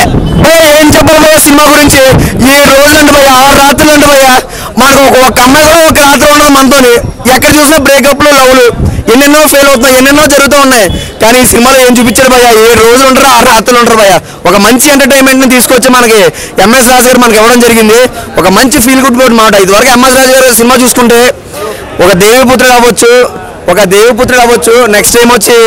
ఏం చెప్పాలి భయ్య సినిమా గురించి? ఈ రోజులు అంటే భయ్య 6 రాత్రులు అంటే భయ్య మనకు ఒక అమ్మాయి కూడా ఒక రాత్రి ఉండదు మనతోని. ఎక్కడ చూసినా బ్రేకప్లు లవ్లు ఎన్నెన్నో ఫెయిల్ అవుతున్నాయి, ఎన్నెన్నో జరుగుతూ ఉన్నాయి. కానీ ఈ సినిమాలో ఏం చూపించారు భయ్య? 7 రోజులు ఉంటారు, 6 రాత్రులు ఉంటారు భయ్య. ఒక మంచి ఎంటర్టైన్మెంట్ ని తీసుకొచ్చి మనకి ఎంఎస్ రాజు గారు మనకి ఇవ్వడం జరిగింది. ఒక మంచి ఫీల్ గుడ్ గుడ్ మాట. ఇదివరకు ఎంఎస్ రాజు గారు సినిమా చూసుకుంటే ఒక దేవిపుత్రుడు అవ్వచ్చు, నెక్స్ట్ టైం వచ్చి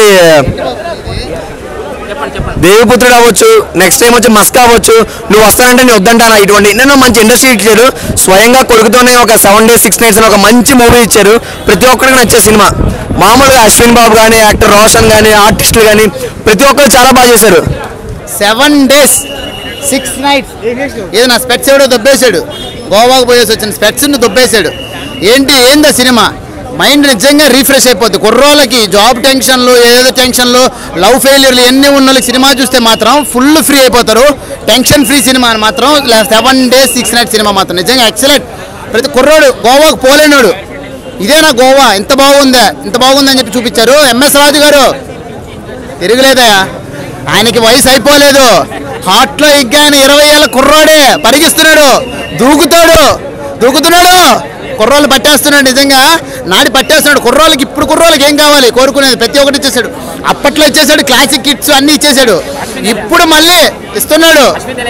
దేవిపుత్రుడు అవ్వచ్చు, నెక్స్ట్ టైం వచ్చి మస్కా అవ్వచ్చు, నువ్వు వస్తానంటే నేను వద్దంటానా, ఇటువంటి ఎన్నెన్నో మంచి ఇండస్ట్రీ ఇచ్చారు. స్వయంగా కొడుకుతోనే ఒక 7 days 6 nights అని ఒక మంచి మూవీ ఇచ్చారు. ప్రతి ఒక్కరికి నచ్చే సినిమా. మామూలుగా అశ్విన్ బాబు కానీ, యాక్టర్ రోషన్ కానీ, ఆర్టిస్టులు కానీ ప్రతి ఒక్కరు చాలా బాగా చేశారు. 7 days 6 nights ఏదైనా స్పెట్స్ ఎవడో దొబ్బేశాడు, గోవాకు పోయేసి వచ్చిన స్పెట్స్ని దొబ్బేశాడు. ఏందా సినిమా? మైండ్ నిజంగా రీఫ్రెష్ అయిపోద్ది. కుర్రోళ్ళకి జాబ్ టెన్షన్లు, ఏదో టెన్షన్లు, లవ్ ఫెయిల్యూర్లు ఎన్ని ఉన్న వాళ్ళకి సినిమా చూస్తే మాత్రం ఫుల్ ఫ్రీ అయిపోతారు. టెన్షన్ ఫ్రీ సినిమా అని మాత్రం 7 days 6 nights సినిమా మాత్రం నిజంగా ఎక్సలెంట్. ప్రతి కుర్రోడు గోవాకు పోలేనాడు, ఇదేనా గోవా ఇంత బాగుందని చెప్పి చూపించారు. ఎంఎస్ రాజు గారు తిరగలేదా, ఆయనకి వయసు అయిపోలేదు. హార్ట్లో ఎగ్గాయన 20 ఏళ్ళ కుర్రోడే పరిగిస్తున్నాడు, దూకుతున్నాడు, కుర్రోళ్ళు పట్టేస్తున్నాడు. నిజంగా నాడి పట్టేస్తున్నాడు కుర్రోళ్ళకి. ఇప్పుడు కుర్రోళ్ళకి ఏం కావాలి కోరుకునేది ప్రతి ఒక్కటి ఇచ్చేసాడు. అప్పట్లో ఇచ్చేసాడు, క్లాసిక్ కిట్స్ అన్నీ ఇచ్చేసాడు. ఇప్పుడు మళ్ళీ ఇస్తున్నాడు.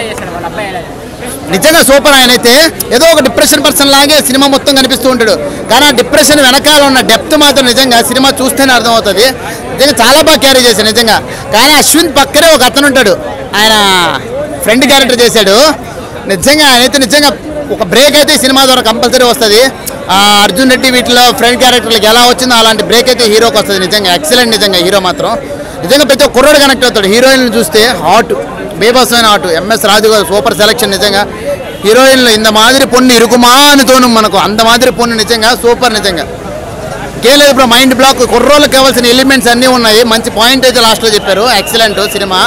నిజంగా సూపర్. ఆయన అయితే ఏదో ఒక డిప్రెషన్ పర్సన్ లాగే సినిమా మొత్తం కనిపిస్తూ ఉంటాడు. కానీ ఆ డిప్రెషన్ వెనకాల ఉన్న డెప్త్ మాత్రం నిజంగా సినిమా చూస్తేనే అర్థమవుతుంది. నిజంగా చాలా బాగా క్యారీ చేశాడు నిజంగా. కానీ అశ్విన్ పక్కనే ఒక అతను ఉంటాడు, ఆయన ఫ్రెండ్ క్యారెక్టర్ చేశాడు. నిజంగా ఆయన అయితే నిజంగా ఒక బ్రేక్ అయితే సినిమా ద్వారా కంపల్సరీ వస్తుంది. అర్జున్ రెడ్డి వీటిలో ఫ్రెండ్ క్యారెక్టర్లకు ఎలా వచ్చిందో అలాంటి బ్రేక్ అయితే హీరోకి వస్తుంది. నిజంగా ఎక్సలెంట్. నిజంగా హీరో మాత్రం నిజంగా ప్రతి ఒక్క కుర్రోడు కనెక్ట్ అవుతాడు. హీరోయిన్లు చూస్తే హాట్, బేబస్మైన hot. MS Raju garu super selection. నిజంగా హీరోయిన్లు ఇంత మాదిరి పొన్ను ఇరుకుమా అని తోను మనకు, అంత మాదిరి పొన్ను నిజంగా సూపర్. నిజంగా కేలేదు ఇప్పుడు మైండ్ బ్లాక్. కుర్రోళ్ళకి కావాల్సిన ఎలిమెంట్స్ అన్నీ ఉన్నాయి. మంచి పాయింట్ అయితే లాస్ట్లో చెప్పారు. ఎక్సలెంట్ సినిమా.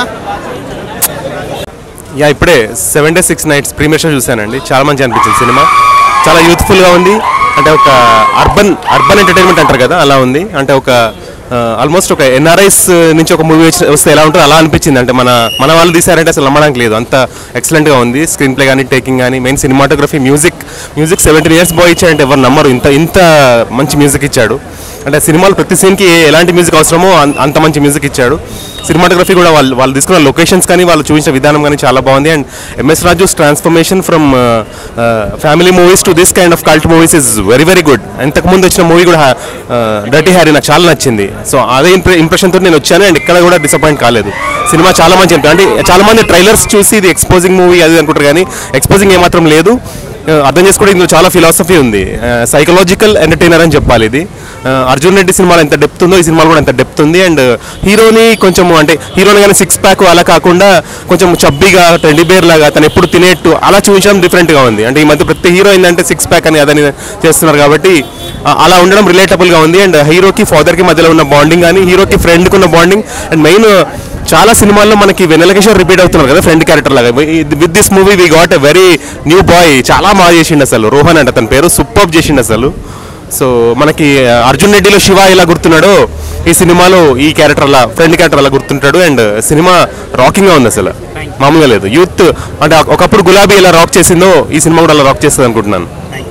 ఇప్పుడే 7 days 6 nights ప్రీమియర్ షో చూశానండి. చాలా మంచి అనిపించింది సినిమా. చాలా యూత్ఫుల్గా ఉంది. అంటే ఒక అర్బన్ ఎంటర్టైన్మెంట్ అంటారు కదా, అలా ఉంది. అంటే ఒక ఆల్మోస్ట్ ఒక ఎన్ఆర్ఐస్ నుంచి ఒక మూవీ వస్తే ఎలా ఉంటుందో అలా అనిపించింది. అంటే మన వాళ్ళు తీసారంటే అసలు నమ్మడానికి లేదు, అంత ఎక్సలెంట్గా ఉంది. స్క్రీన్ ప్లే కానీ, టేకింగ్ కానీ, main cinematography, music 17 years boy ఇచ్చాడంటే ఎవరు నమ్మరు. ఇంత మంచి మ్యూజిక్ ఇచ్చాడు. అంటే సినిమాలో ప్రతి సీన్కి ఎలాంటి మ్యూజిక్ అవసరమో అంత మంచి మ్యూజిక్ ఇచ్చాడు. సినిమాటోగ్రఫీ కూడా వాళ్ళు తీసుకున్న లొకేషన్స్ కానీ, వాళ్ళు చూపించిన విధానం కానీ చాలా బాగుంది. And MS Raju's transformation from family movies to this kind of cult movies is very very good. ఇంతకుముందు వచ్చిన మూవీ కూడా డర్టీ హ్యారీ నాకు చాలా నచ్చింది. సో అదే ఇంప్రెషన్తో నేను వచ్చాను. అండ్ ఇక్కడ కూడా డిసప్పాయింట్ కాలేదు. సినిమా చాలా మంచి. అంటే చాలా మంది ట్రైలర్స్ చూసి ఇది ఎక్స్పోజింగ్ మూవీ అది అనుకుంటారు, కానీ ఎక్స్పోజింగ్ ఏమాత్రం లేదు. అర్థం చేసుకోవడం ఇందులో చాలా ఫిలాసఫీ ఉంది. సైకలాజికల్ ఎంటర్టైనర్ అని చెప్పాలి ఇది. అర్జున్ రెడ్డి సినిమాలో ఎంత డెప్త్ ఉందో ఈ సినిమాలో కూడా ఎంత డెప్త్ ఉంది. అండ్ హీరోని కొంచెం అంటే హీరోని కానీ 6 pack అలా కాకుండా కొంచెం చబ్బీగా టెడ్డీ బేర్ లాగా తను ఎప్పుడు తినేట్టు అలా చూపించడం డిఫరెంట్గా ఉంది. అంటే ఈ మధ్య ప్రతి హీరో ఏంటంటే 6 pack అని అదని చేస్తున్నారు కాబట్టి అలా ఉండడం రిలేటబుల్గా ఉంది. అండ్ హీరోకి ఫాదర్కి మధ్యలో ఉన్న బాండింగ్ కానీ, హీరోకి ఫ్రెండ్కి ఉన్న బాండింగ్. అండ్ మెయిన్ చాలా సినిమాల్లో మనకి వెన్నెల కిషోర్ రిపీట్ అవుతున్నారు కదా ఫ్రెండ్ క్యారెక్టర్ లాగా. With this movie we got a very new boy. చాలా బాగా చేసిండు అసలు. రోహన్ అంటే అతని పేరు, సూపర్ చేసిండు అసలు. సో మనకి అర్జున్ రెడ్డిలో శివ ఎలా గుర్తున్నాడో ఈ సినిమాలో ఈ క్యారెక్టర్ అలా ఫ్రెండ్ క్యారెక్టర్ అలా గుర్తుంటాడు. అండ్ సినిమా రాకింగ్గా ఉంది అసలు, మామూలుగా లేదు. యూత్ అంటే ఒకప్పుడు గులాబీ ఎలా రాక్ చేసిందో ఈ సినిమా కూడా అలా రాక్ చేస్తుంది అనుకుంటున్నాను.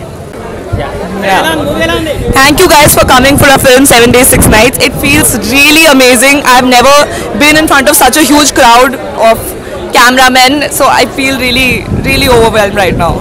Thank you guys for coming for our film 7 days 6 nights. It feels really amazing. I've never been in front of such a huge crowd of cameramen, so I feel really overwhelmed right now.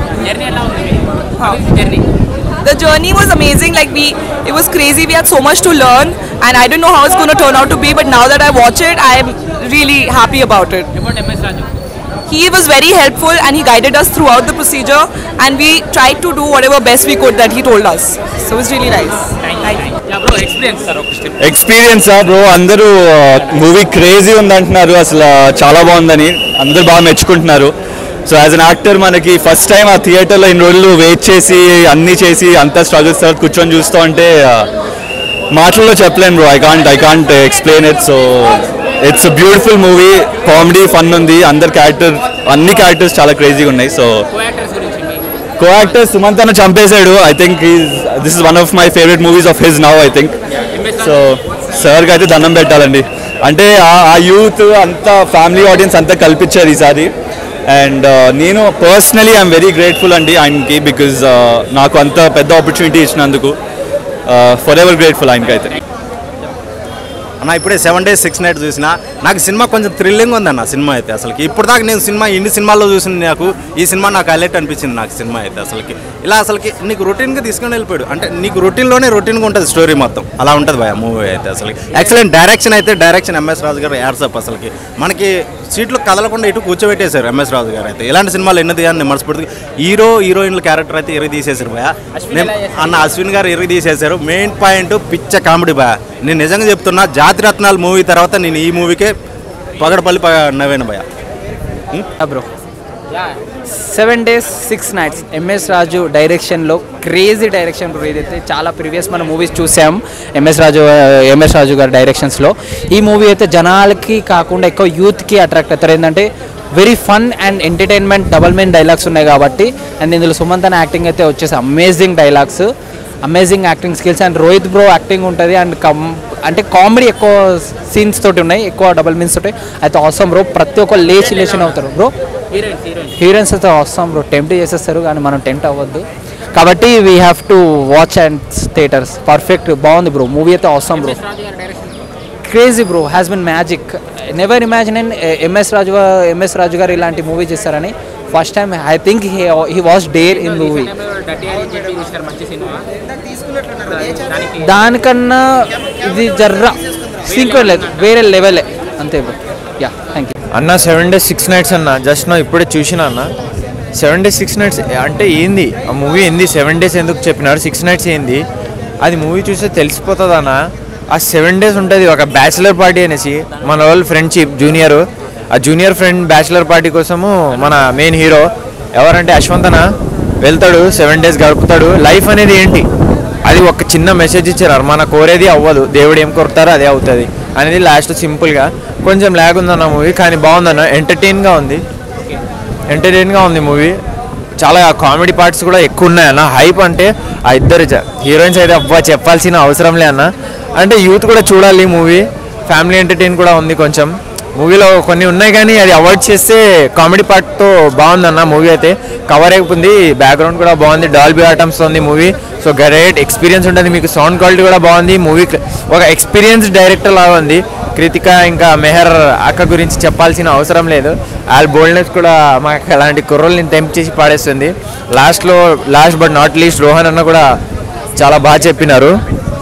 The journey was amazing. It was crazy. We had so much to learn, and I didn't know how it's going to turn out to be. But now that I watch it, I am really happy about it. He was very helpful and he guided us throughout the procedure, and we tried to do whatever best we could that he told us. So it was really nice. Thank you. Yeah bro, experience sir. Experience bro, andaru movie crazy undantunnaru, asalu chaala baagundani andaru baaga mechukuntunnaru. So as an actor మనకి first time ఆ థియేటర్లో ఇన్ని రోజులు wait చేసి అన్నీ చేసి అంతా struggles తర్వాత కూర్చొని చూస్తూ ఉంటే మాటల్లో చెప్పలేను bro. I can't explain it. So it's a beautiful movie. Comedy fun ఉంది. అన్ని క్యారెక్టర్స్ చాలా క్రేజీగా ఉన్నాయి. సో కో యాక్టర్ సుమంత్ అన్న చంపేశాడు. I think this is one of my favourite movies of his now I think. So సార్కి అయితే దండం పెట్టాలండి. అంటే ఆ యూత్ అంతా ఫ్యామిలీ ఆడియన్స్ అంతా కల్పించారు ఈసారి. అండ్ నేను పర్సనలీ ఐఎమ్ వెరీ గ్రేట్ఫుల్ అండి ఆయనకి, బికాజ్ నాకు అంత పెద్ద ఆపర్చునిటీ ఇచ్చినందుకు ఫర్ ఎవర్ గ్రేట్ఫుల్ ఆయనకైతే. అన్న ఇప్పుడే 7 days 6 nights చూసిన, నాకు సినిమా కొంచెం థ్రిల్లింగ్ ఉందన్న. సినిమా అయితే అసలుకి ఇప్పుడు దాకా నేను ఇన్ని సినిమాల్లో చూసిన నాకు ఈ సినిమా నాకు హైలైట్ అనిపించింది. నాకు సినిమా అయితే అసలుకి ఇలా అసలుకి నీకు రొటీన్గా తీసుకొని వెళ్ళిపోయాడు. అంటే నీకు రొటీన్గా ఉంటుంది స్టోరీ మొత్తం, అలా ఉంటుంది భయ మూవీ అయితే అసలు. ఎక్సలెంట్ డైరెక్షన్ ఎంఎస్ రాజు గారు యాడ్సప్ అసలుకి. మనకి సీట్లు కదలకుండా ఇటు కూర్చోబెట్టేశారు ఎంఎస్ రాజు గారు అయితే. ఇలాంటి సినిమాలు ఎన్నది అని మనస్ఫూర్తిగా హీరోయిన్ల క్యారెక్టర్ అయితే ఇరగి తీసేశారు భయ. అన్న అశ్విన్ గారు ఇరగి తీసేశారు. మెయిన్ పాయింట్ పిచ్చ కామెడీ భయ. నేను నిజంగా చెప్తున్నా, జాతి రత్నాలు మూవీ తర్వాత నేను ఈ మూవీకే పగడపల్లి నవ్వాను భయ. Bro 7 days 6 nights MS Raju డైరెక్షన్లో క్రేజీ డైరెక్షన్ బ్రో. ఇదైతే చాలా ప్రీవియస్ మన మూవీస్ చూసాం ఎంఎస్ రాజు గారి డైరెక్షన్స్లో. ఈ మూవీ అయితే జనాలకి కాకుండా ఎక్కువ యూత్కి అట్రాక్ట్ అవుతారు. ఏంటంటే very fun and entertainment double main dialogues ఉన్నాయి కాబట్టి. అండ్ ఇందులో సుమంత్ అనే యాక్టింగ్ అయితే వచ్చేసి amazing dialogues, amazing acting skills. And Rohit bro acting ఉంటుంది. అండ్ అంటే కామెడీ ఎక్కువ సీన్స్ తోటి ఉన్నాయి, ఎక్కువ డబల్ మీన్స్ తోటి అయితే ఆసమ్ బ్రో. ప్రతి ఒక్క లేచి అవుతారు బ్రో. హీరోయిన్స్ అయితే ఆసమ్ బ్రో. టెంప్ట్ చేసేస్తారు కానీ మనం టెంప్ట్ అవ్వద్దు కాబట్టి we have to watch and theatres. Perfect బాగుంది బ్రో. మూవీ అయితే awesome bro. Crazy bro, has been magic. Never imagine in MS Raju garu ఇలాంటి మూవీ చేస్తారని. First time I think he was there in movie. దానికన్నా ఇది జర్రా సింక్వెల్ లేదు, వేరే లెవెలే అంతే బ్రో. యా థ్యాంక్ యూ అన్న. 7 days 6 nights అన్న జస్ట్ నా ఇప్పుడే చూసిన అన్న. 7 days 6 nights అంటే ఏంది ఆ మూవీ? ఏంది 7 days ఎందుకు చెప్పినారు, 6 nights ఏంది? అది మూవీ చూస్తే తెలిసిపోతుంది అన్న. ఆ 7 days ఉంటుంది ఒక బ్యాచిలర్ పార్టీ అనేసి, మన వాళ్ళు ఫ్రెండ్షిప్ ఆ జూనియర్ ఫ్రెండ్ బ్యాచిలర్ పార్టీ కోసము మన మెయిన్ హీరో ఎవరంటే అశ్వంత్ అన్న వెళ్తాడు, 7 days గడుపుతాడు. లైఫ్ అనేది ఏంటి అది ఒక చిన్న మెసేజ్ ఇచ్చారు. మన కోరేది అవ్వదు, దేవుడు ఏం కోరుతారో అదే అవుతుంది అనేది లాస్ట్ సింపుల్గా. కొంచెం ల్యాగ్ ఉందన్న మూవీ కానీ బాగుందన్న. ఎంటర్టైన్గా ఉంది మూవీ. చాలా కామెడీ పార్ట్స్ కూడా ఎక్కువ ఉన్నాయన్న. హైప్ అంటే ఆ ఇద్దరు హీరోయిన్స్ అయితే అబ్బా చెప్పాల్సిన అవసరం లే అన్న. అంటే యూత్ కూడా చూడాలి మూవీ. ఫ్యామిలీ ఎంటర్టైన్ కూడా ఉంది కొంచెం. మూవీలో కొన్ని ఉన్నాయి కానీ అది అవాయిడ్ చేస్తే కామెడీ పార్ట్తో బాగుందన్న మూవీ అయితే. కవర్ అయిపోయింది, బ్యాక్గ్రౌండ్ కూడా బాగుంది, డాల్బీ ఆటమ్స్ ఉంది మూవీ. సో గ్రేట్ ఎక్స్పీరియన్స్ ఉంటుంది మీకు. సౌండ్ క్వాలిటీ కూడా బాగుంది. మూవీ ఒక ఎక్స్పీరియన్స్ డైరెక్టర్ లాగా ఉంది. కృతిక ఇంకా మెహర్ అక్క గురించి చెప్పాల్సిన అవసరం లేదు. వాళ్ళ బోల్డ్నెస్ కూడా మాకు అలాంటి కుర్రోల్ని టెంప్ట్ చేసి పాడేస్తుంది. Last but not least Rohan అన్న కూడా చాలా బాగా చెప్పినారు.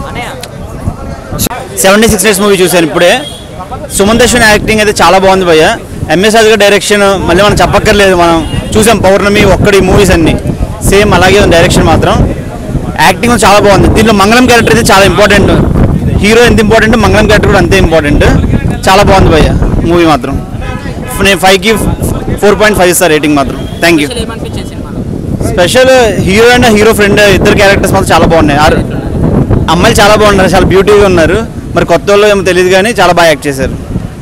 7 days 6 nights మూవీ చూశాను ఇప్పుడే. సుమంత్ అశ్విన్ యాక్టింగ్ అయితే చాలా బాగుంది భయ్య. ఎంఎస్ రాజు గారి డైరెక్షన్ మళ్ళీ మనం చెప్పక్కర్లేదు, మనం చూసాం పౌర్ణమి ఒక్కడి మూవీస్ అన్ని సేమ్ అలాగే ఉంది. డైరెక్షన్ మాత్రం యాక్టింగ్ చాలా బాగుంది. దీంట్లో మంగళం క్యారెక్టర్ అయితే చాలా ఇంపార్టెంట్. హీరో ఎంత ఇంపార్టెంట్, మంగళం క్యారెక్టర్ కూడా అంతే ఇంపార్టెంట్. చాలా బాగుంది భయ్య మూవీ మాత్రం. నేను 5కి 4.5 ఇస్తాను రేటింగ్ మాత్రం. Thank you. Special hero and hero friend ఇద్దరు క్యారెక్టర్స్ మాత్రం చాలా బాగున్నాయి. అమ్మాయిలు చాలా బాగున్నారు, చాలా బ్యూటీగా ఉన్నారు. మరి కొత్త వాళ్ళు ఏమో తెలియదు కానీ చాలా బాగా యాక్ట్ చేశారు.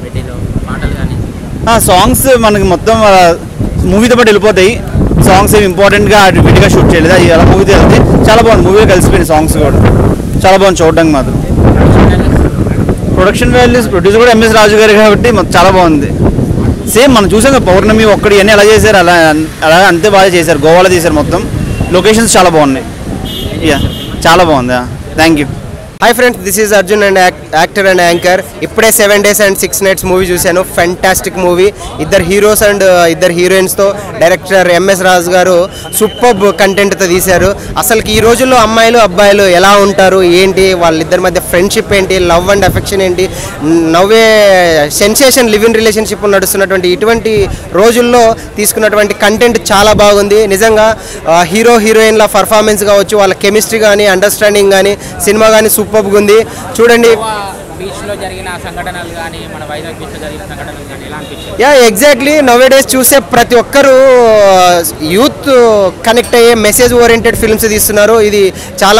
సాంగ్స్ మనకి మొత్తం మూవీతో పాటు వెళ్ళిపోతాయి. సాంగ్స్ ఏమి ఇంపార్టెంట్గా విడిగా షూట్ చేయలేదు, అది అలా మూవీతో వెళ్తే చాలా బాగుంది. మూవీలో కలిసిపోయింది సాంగ్స్ కూడా చాలా బాగుంది చూడడానికి మాత్రం. ప్రొడక్షన్ వాల్యూస్ ప్రొడ్యూసర్ కూడా ఎంఎస్ రాజు గారు కాబట్టి చాలా బాగుంది. సేమ్ మనం చూసాం పౌర్ణమి ఒక్కడి అన్నీ ఎలా చేశారు అలా అంతే బాగా చేశారు. గోవాలో చేశారు మొత్తం. లొకేషన్స్ చాలా బాగున్నాయి. యా చాలా బాగుంది. Thank you. Hi friends, this is Arjun and actor and anchor. ఇప్పుడే 7 days and 6 nights మూవీ చూశాను. Fantastic movie. ఇద్దరు హీరోస్ అండ్ ఇద్దరు హీరోయిన్స్తో డైరెక్టర్ ఎంఎస్ రాజు గారు సూపర్బ్ కంటెంట్తో తీశారు. అసలుకి ఈ రోజుల్లో అమ్మాయిలు అబ్బాయిలు ఎలా ఉంటారు ఏంటి, వాళ్ళిద్దరి మధ్య ఫ్రెండ్షిప్ ఏంటి, లవ్ అండ్ అఫెక్షన్ ఏంటి, నవ్వే సెన్సేషన్ లివ్ ఇన్ రిలేషన్షిప్ నడుస్తున్నటువంటి ఇటువంటి రోజుల్లో తీసుకున్నటువంటి కంటెంట్ చాలా బాగుంది. నిజంగా హీరో హీరోయిన్ల పర్ఫార్మెన్స్ కావచ్చు, వాళ్ళ కెమిస్ట్రీ కానీ అండర్స్టాండింగ్ కానీ సినిమా కానీ సూపర్గా ఉంది. చూడండి యా ఎగ్జాక్ట్లీ నౌ డేస్ చూసే ప్రతి ఒక్కరు యూత్ కనెక్ట్ అయ్యే మెసేజ్ ఓరియంటెడ్ ఫిల్మ్స్ తీస్తున్నారు. ఇది చాలా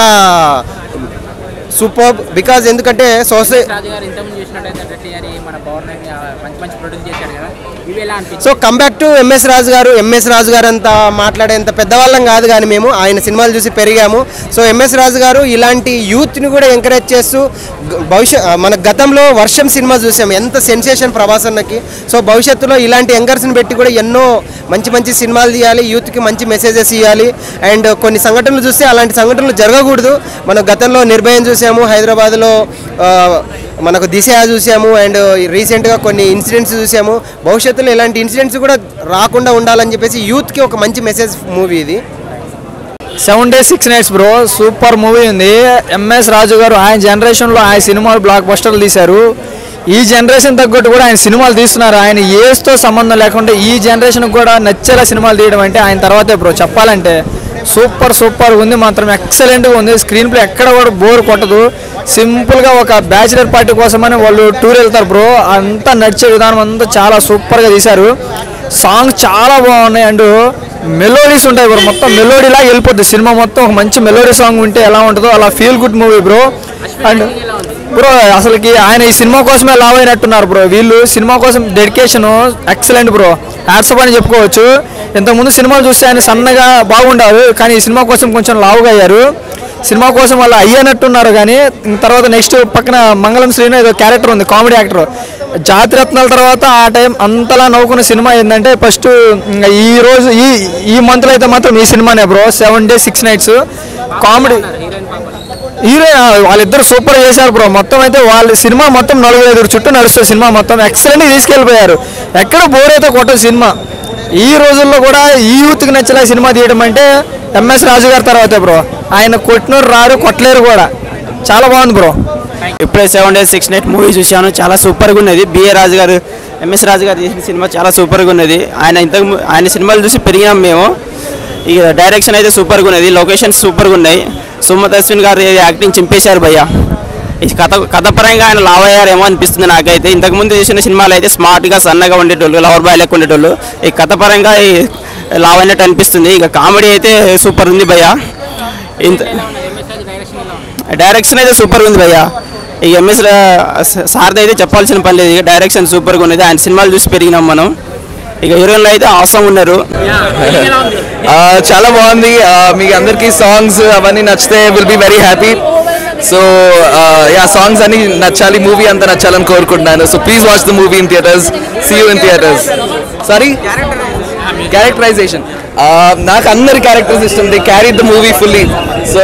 సూపర్ బికాజ్ ఎందుకంటే so comeback to MS Raju garu అంతా మాట్లాడేంత పెద్దవాళ్ళం కాదు కానీ మేము ఆయన సినిమాలు చూసి పెరిగాము. సో ఎంఎస్ రాజు గారు ఇలాంటి యూత్ని కూడా ఎంకరేజ్ చేస్తూ మన గతంలో వర్షం సినిమా చూసాము, ఎంత సెన్సేషన్ ప్రభాస్ అన్నకి. సో భవిష్యత్తులో ఇలాంటి యంగర్స్ని పెట్టి కూడా ఎన్నో మంచి మంచి సినిమాలు తీయాలి, యూత్కి మంచి మెసేజెస్ ఇవ్వాలి. అండ్ కొన్ని సంఘటనలు చూస్తే అలాంటి సంఘటనలు జరగకూడదు. మనం గతంలో నిర్భయం చూసాము, హైదరాబాద్లో మనకు దిశ చూసాము, అండ్ రీసెంట్గా కొన్ని ఇన్సిడెంట్స్ చూసాము. భవిష్యత్తులో ఇలాంటి ఇన్సిడెంట్స్ కూడా రాకుండా ఉండాలని చెప్పేసి యూత్కి ఒక మంచి మెసేజ్ మూవీ ఇది. 7 days 6 nights bro, super movie ఉంది. ఎంఎస్ రాజు గారు ఆయన జనరేషన్లో ఆయన సినిమాలు బ్లాక్ బస్టర్లు తీశారు. ఈ జనరేషన్ తగ్గట్టు కూడా ఆయన సినిమాలు తీస్తున్నారు. ఆయన ఏజ్తో సంబంధం లేకుండా ఈ జనరేషన్కి కూడా నచ్చేలా సినిమాలు తీయడం అంటే ఆయన తర్వాతే బ్రో చెప్పాలంటే. సూపర్ ఉంది, మాత్రం ఎక్సలెంట్గా ఉంది. స్క్రీన్ ప్లే ఎక్కడ కూడా బోర్ కొట్టదు. సింపుల్గా ఒక బ్యాచిలర్ పార్టీ కోసమని వాళ్ళు టూర్ వెళ్తారు బ్రో, అంతా నడిచే విధానం అంతా చాలా సూపర్గా తీశారు. సాంగ్స్ చాలా బాగున్నాయి అండ్ మెలోడీస్ ఉంటాయి బ్రో, మొత్తం మెలోడీలా వెళ్ళిపోద్ది సినిమా మొత్తం. ఒక మంచి మెలోడీ సాంగ్ ఉంటే ఎలా ఉంటుందో అలా feel good movie bro. And bro అసలుకి ఆయన ఈ సినిమా కోసమే లావ్ అయినట్టున్నారు బ్రో. వీళ్ళు సినిమా కోసం డెడికేషన్ ఎక్సలెంట్ బ్రో, హ్యాట్సప్ అని చెప్పుకోవచ్చు. ఇంతకుముందు సినిమాలు చూస్తే ఆయన సన్నగా బాగుండారు, కానీ ఈ సినిమా కోసం కొంచెం లావుగా అయ్యారు. సినిమా కోసం వాళ్ళు అయ్యానట్టున్నారు. కానీ తర్వాత నెక్స్ట్ పక్కన మంగళం శ్రీను ఏదో క్యారెక్టర్ ఉంది, కామెడీ యాక్టర్. జాతిరత్నాల తర్వాత ఆ టైం అంతలా నవ్వుకున్న సినిమా ఏంటంటే ఫస్ట్ ఈ రోజు ఈ మంత్లో అయితే మాత్రం ఈ సినిమానే bro, 7 days 6 nights. Comedy heroine వాళ్ళిద్దరు సూపర్ చేశారు బ్రో. మొత్తం అయితే వాళ్ళ సినిమా మొత్తం 4-5 చుట్టూ నడుస్తుంది సినిమా మొత్తం. ఎక్సలెంట్గా తీసుకెళ్ళిపోయారు, ఎక్కడ బోర్ అయితే కొట్టదు సినిమా. ఈ రోజుల్లో కూడా ఈ యూత్కి నచ్చేలా సినిమా తీయడం అంటే ఎంఎస్ రాజు గారి తర్వాతే బ్రో. ఆయన కొట్టినోరు రారు, కొట్టలేరు కూడా. చాలా బాగుంది బ్రో. ఇప్పుడే 7 days 6 nights మూవీ చూశాను, చాలా సూపర్గా ఉన్నది. బిఏ రాజు గారు, ఎంఎస్ రాజు గారు చేసిన సినిమా చాలా సూపర్గా ఉన్నది. ఆయన సినిమాలు చూసి పెరిగాం మేము. ఇక డైరెక్షన్ అయితే సూపర్గా ఉన్నది, లొకేషన్స్ సూపర్గా ఉన్నాయి. సుమత్ అశ్విన్ గారు యాక్టింగ్ చింపేశారు భయ్య. ఈ కథపరంగా ఆయన లావ్ అయ్యారేమో అనిపిస్తుంది నాకైతే. ఇంతకుముందు చేసిన సినిమాలు అయితే స్మార్ట్గా సన్నగా ఉండేటోళ్ళు, లవర్ బాయ్ లెక్క ఉండేటోళ్ళు. ఈ కథపరంగా లావ్ అయినట్టు అనిపిస్తుంది. ఇక కామెడీ అయితే సూపర్ ఉంది భయ్య. ఇంత డైరెక్షన్ అయితే సూపర్గా ఉంది భయ్య. ఈ ఎంఎస్ సార్ది అయితే చెప్పాల్సిన పని లేదు, ఇక డైరెక్షన్ సూపర్గా ఉన్నది. ఆయన సినిమాలు చూసి పెరిగినాం మనం. ఇక హీరోయిన్లు అయితే అవసరం ఉన్నారు. చాలా బాగుంది. మీకు అందరికీ సాంగ్స్ అవన్నీ నచ్చితే will be very happy. So songs అన్ని నచ్చాలి, మూవీ అంతా నచ్చాలని కోరుకుంటున్నాను. So please watch the movie in theatres. See you in theatres. Sorry, characterisation నాకు అందరి క్యారెక్టర్స్ ఇష్టం. They carry the movie fully. So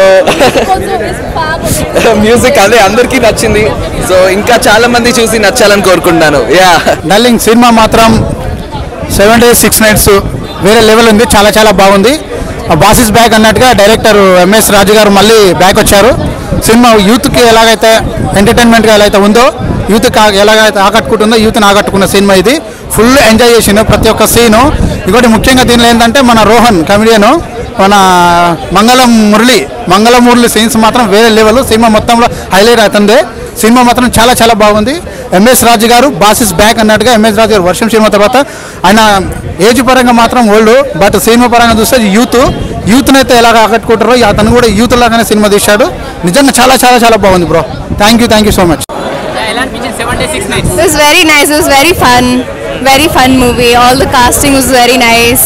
music అదే అందరికీ నచ్చింది. సో ఇంకా చాలా మంది చూసి నచ్చాలని కోరుకుంటున్నాను. డార్లింగ్ సినిమా మాత్రం 7 days 6 nights వేరే లెవెల్ ఉంది, చాలా బాగుంది. బాస్ ఇస్ బ్యాక్ అన్నట్టుగా డైరెక్టర్ ఎంఎస్ రాజు గారు మళ్ళీ బ్యాక్ వచ్చారు. సినిమా యూత్కి ఎలాగైతే ఎంటర్టైన్మెంట్గా ఎలా అయితే ఉందో, యూత్కి ఎలాగైతే ఆకట్టుకుంటుందో యూత్ని ఆకట్టుకున్న సినిమా ఇది. ఫుల్ ఎంజాయ్ చేసిండు ప్రతి ఒక్క సీను. ఇంకోటి ముఖ్యంగా దీనిలో ఏంటంటే మన రోహన్ కమెడియను, మన మంగళం మురళి సీన్స్ మాత్రం వేరే లెవెల్. సినిమా మొత్తంలో హైలైట్ అవుతుంది. సినిమా మాత్రం చాలా బాగుంది. MS Raju garu boss is back అన్నట్టుగా ఎంఎస్ రాజు గారు వర్షం సినిమా తర్వాత ఆయన ఏజ్ పరంగా మాత్రం ఓల్డ్, బట్ సినిమా పరంగా చూస్తే యూత్ని అయితే ఎలాగ ఆకట్టుకుంటారో అతను కూడా యూత్ లాగానే సినిమా తీశాడు. నిజంగా చాలా బాగుంది bro. Thank you so much. It was very nice. It was very fun movie. All the casting was very nice.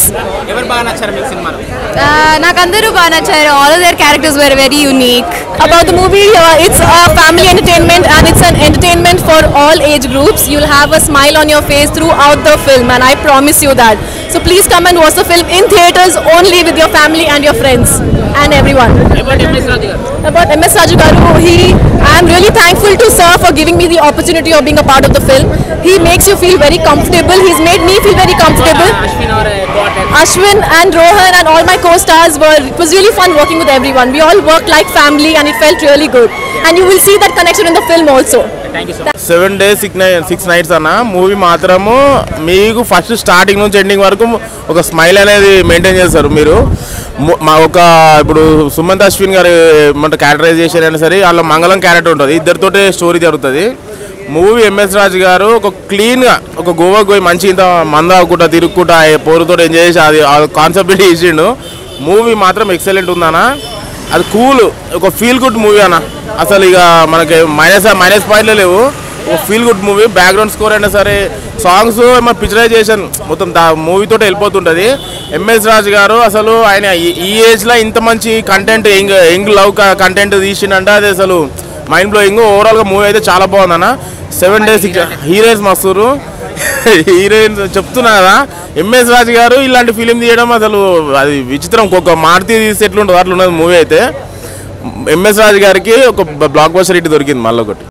నాకు అందరూ బాగా నచ్చారు. All of their characters were very unique. About the movie, it's a family entertainment and it's an entertainment for all age groups. You'll have a smile on your face throughout the film and I promise you that. So please come and watch the film in theaters only with your family and your friends and everyone. About MS Raju garu, I am really thankful to sir for giving me the opportunity of being a part of the film. He makes you feel very comfortable. He's made me feel very comfortable. Ashwin and Rohan and all my co-stars it was really fun working with everyone. We all worked like family and it felt really good. And you will see that connection in the film also. Thank you so much. 7 days 6 nights అన్న movie మాత్రము మీకు first starting నుంచి ending వరకు ఒక smile అనేది maintain చేస్తారు మీరు. మా ఒక ఇప్పుడు సుమంత్ అశ్విన్ గారు మన క్యారెక్టరైజేషన్ అయినా సరే, వాళ్ళ మంగళం క్యారెక్టర్ ఉంటుంది, ఇద్దరితోటే స్టోరీ జరుగుతుంది. మూవీ ఎంఎస్ రాజు గారు ఒక క్లీన్గా ఒక గోవాకి పోయి మంచి ఇంత మందాకుండా తిరుగుకుంటా పోరుతో ఎంజాయ్ చేసి అది కాన్సెప్ట్ ఇచ్చిండు. మూవీ మాత్రం ఎక్సలెంట్ ఉందన్న. అది కూల్, ఒక ఫీల్ గుడ్ మూవీ అన్న. అసలు ఇక మనకి మైనస్ పాయింట్లే లేవు. ఒక feel good movie. Background score అయినా సరే, సాంగ్స్, మన పిక్చరైజేషన్ మొత్తం మూవీతో వెళ్ళిపోతుంటుంది. ఎంఎస్ రాజు గారు అసలు ఆయన ఈ ఏజ్లో ఇంత మంచి కంటెంట్ యంగ్ లవ్ కంటెంట్ తీసిండంటే అది అసలు మైండ్ బ్లోయింగ్. ఓవరాల్గా మూవీ అయితే చాలా బాగుందన్న. 7 days హీరోయిన్స్ మస్తురు. హీరోయిన్స్ చెప్తున్నా కదా, ఎంఎస్ రాజు గారు ఇలాంటి ఫిలిం తీయడం అసలు అది విచిత్రం. ఒక్కొక్క మారుతి తీస్తే ఎట్లుంటుంది అట్లున్నది మూవీ అయితే. ఎంఎస్ రాజు గారికి ఒక బ్లాక్ బస్టర్ హిట్ దొరికింది మళ్ళీ ఒకటి.